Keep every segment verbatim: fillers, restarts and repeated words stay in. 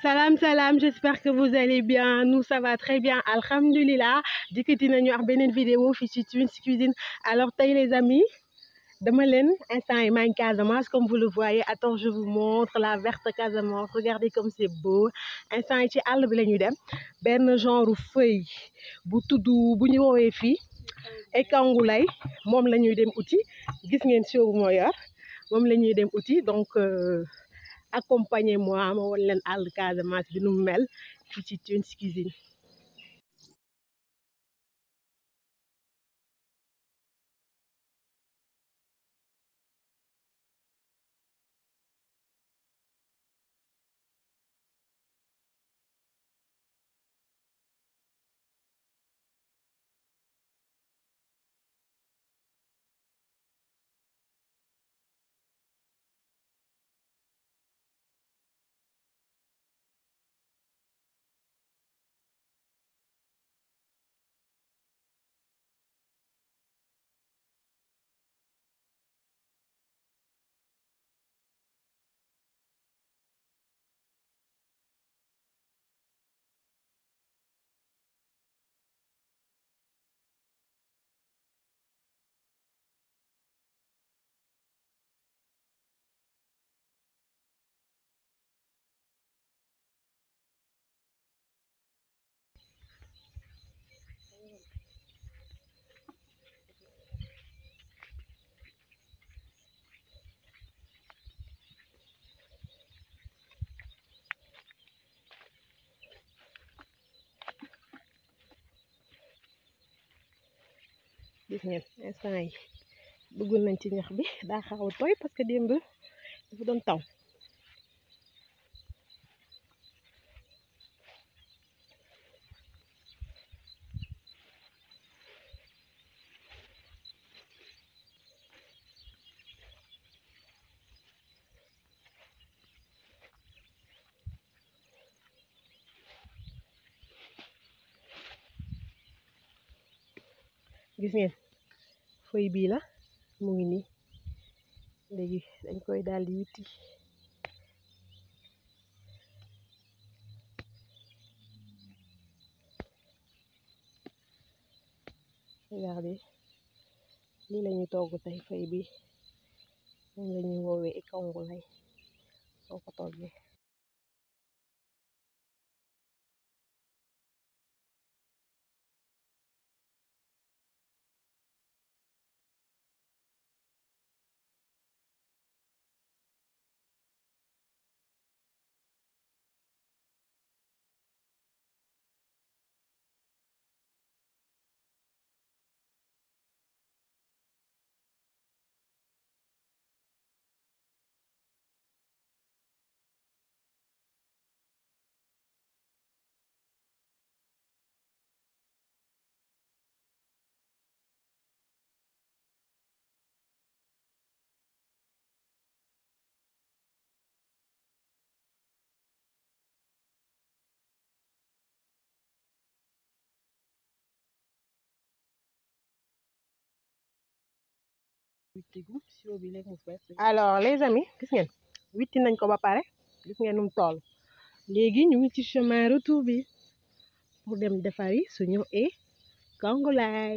Salam salam, j'espère que vous allez bien. Nous ça va très bien, alhamdulillah. dikkati nañu ak beneen vidéo fii ci Twins Cuisine. Alors tey les amis dama leen instant yi maa ngi Casamance comme vous le voyez. Attends, je vous montre la verte Casamance. Regardez comme c'est beau. instant yi ci àll bi la ñuy dem benn genre feuille bu tudd bu ñu woowee fii ekangulay moom la ñuy dem uti. Gis ngeen siwo moo yor moom la ñuy dem uti donc euh, accompagnez-moi ma won leen àll Casamance bi nu mu mel fii ci Twins Cuisine. Gis ngeen instant yi duggul nañ ci ñax bi daa xaw a tooy parce que démb dafa doon taw. Gis ngeen feuille bii la mu ngi nii léegi dañ koy daal di witti. Regardez lii la ñuy togg tey feuille bi moom la ñuy woowee ekangulay soo ko toggee. Alors les amis gis ngeen witti nañ ko ba pare gis ngeen num toll léegi ñu ngi ci chemin retour bi pour dem defari suñu ekangulay.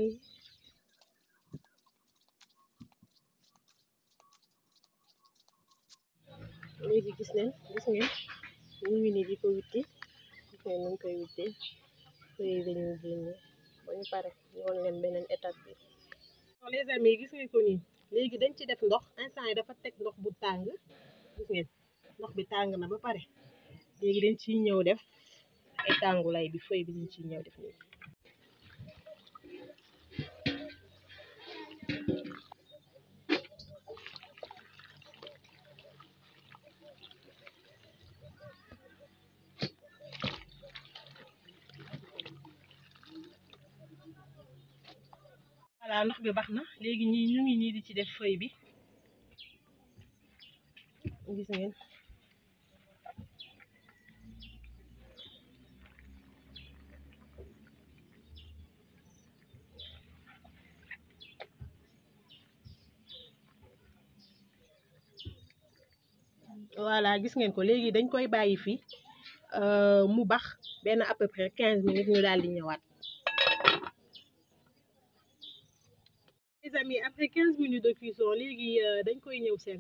léegi gis ngeen gis ngeen ñu ngi nii di ko witti gis ngeen nu koy wittee feuille dañuy génne ba ñu pare ñu woon leen beneen étape bi. les amis gis ngeen ko nii léegi dañ ci def ndox instant yi dafa teg ndox bu tàng gis ngeen ndox bi tàng na ba pare léegi dañ ciy ñëw def ekangulay bi feuille bi dañ ciy ñëw def nii. voilà ndox bi baax na léegi ñi ñu ngi nii di ci def feuille bi gis ngeen. voilà gis ngeen ko léegi dañ koy bàyyi fii mu bax benn à peu près quinze minutes ñu daal di ñëwaat. Les amis, après quinze minutes de cuisson léegi dañ koy ñëw seen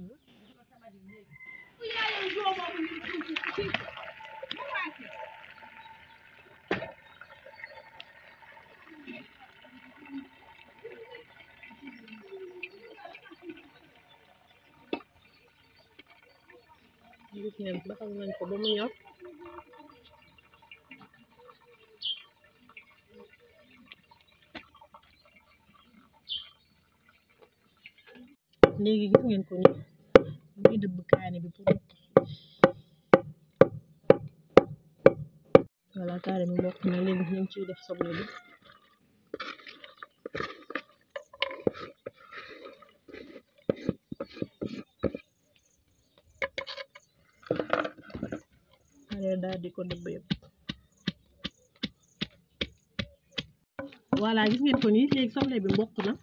gis ngeen baxal nañ ko ba mu ñor. léegi gis ngeen ko ni muy dëbb kaani bi pour voilà kaani bi mokk na. léegi ñu ngi ciy def soble bi ale daal di ko dëbb yëpp. voilà gis ngeen ko ni léegi soble bi mokk na.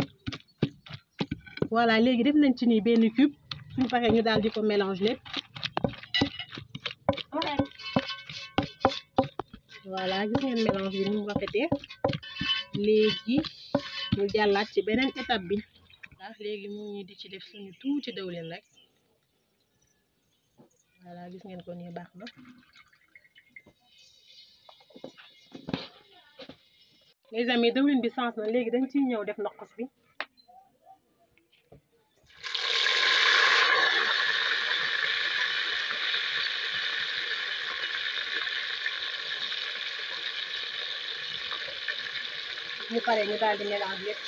voilà léegi def nañ ci nii benn cube suñu paree ñu daal di ko mélange lépp. voilà gis ngeen mélange bi ni mu rafetee. léegi ñu jàllaat ci beneen étape bi ndax léegi mu ngi di ci def suñu tuuti dëwlin rek. voilà gis ngeen ko nii baax na. les amis dëwlin bi sens na léegi dañ ciy ñëw def nokkos bi. ñu pare ñu daal di mélange lépp.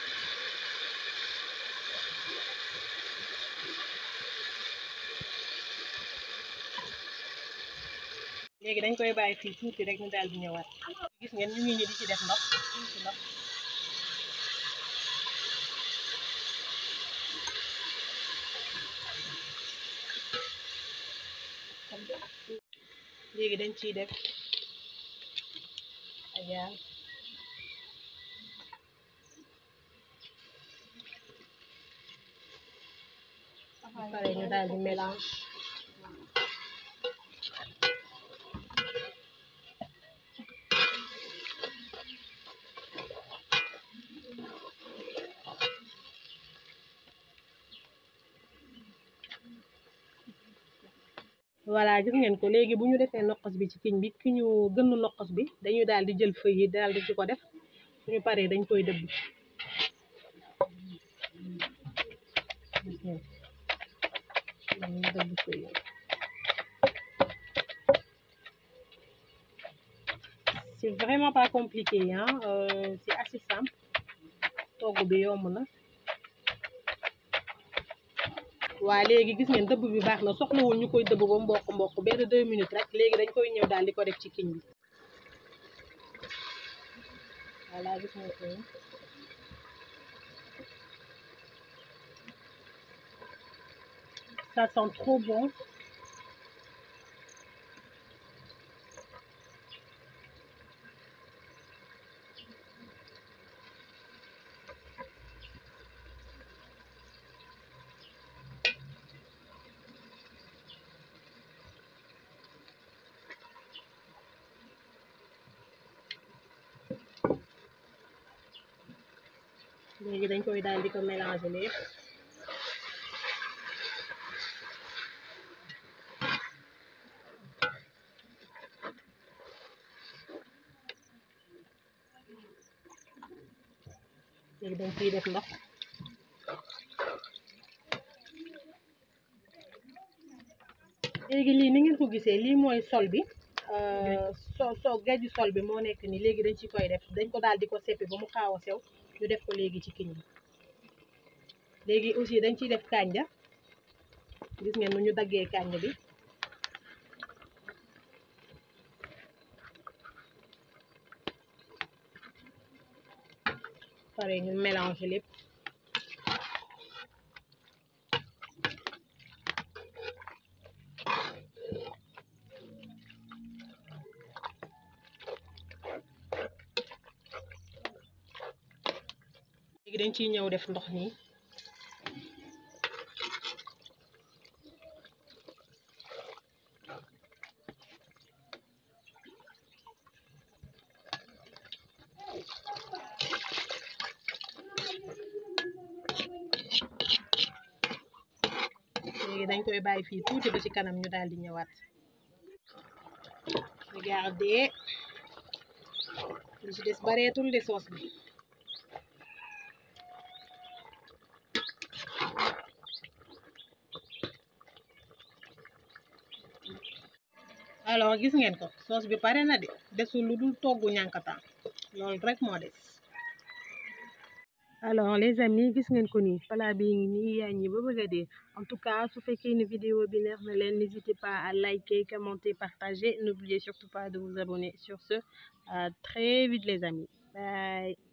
léegi dañ koy bàyyi fii tuuti rek ñu daal di ñëwaat. gis ngeen ñu ngi ñi di ci def ndox tuuti ndox. léegi dañ ciy def ajaar pare ñu daal di mélange. voilà gis ngeen ko léegi bu ñu defee nokkos bi ci kiñ bi ki ñu gën nokkos bi dañuy daal di jël feuille yi daal di ci ko def suñu paree dañ koy dëbb. gis ngeen dañuy dëbb feuille yi. c'est vraiment pas compliqué hein euh, c'est assez simple. togg bi yomb na. waa léegi gis ngeen dëbb bi baax na soxlawul ñu koy dëbb ba mboq mboq benn deux minutes rek léegi dañ koy ñëw daal di ko def ci kiñ bi. voilà gis ngeen ko ça sent trop bon. léegi dañ koy daal di ko mélanger lépp. léegi dañ ciy def ndox. léegi lii ni ngeen ko gisee lii mooy sol bi so so gaju sol bi moo nekk nii léegi dañ ci koy def dañ ko daal di ko seppi ba mu xaaw a sew ñu def ko léegi ci kiñ bi. léegi aussi dañ ciy def kànja gis ngeen nu ñu daggee kànja bi. pare ñu mélange lépp. léegi dañ ciy ñëw def ndox nii. dañ koy bàyyi fii tuuti ba ci kanam ñu daal di ñëwaat. Regardez li ci des bareetul de sauce bi. alors gis ngeen ko sauce bi pare na de desul lu dul toggu ñànkatan loolu rek moo des. alors les amis gis ngeen ko nii plat bi ngi nii yaa ñi ba bëgg a dee. en tout cas su fekkee ne vidéo bi neex na leen n'hésitez pas à liker, commenter, partager. N'oubliez surtout pas de vous abonner. Sur ce, à très vite les amis, bye.